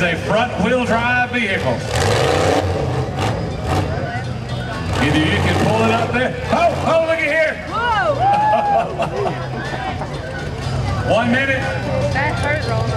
is a front-wheel drive vehicle. Either you can pull it up there. Oh, look at here. Whoa! 1 minute. That hurt, Roland.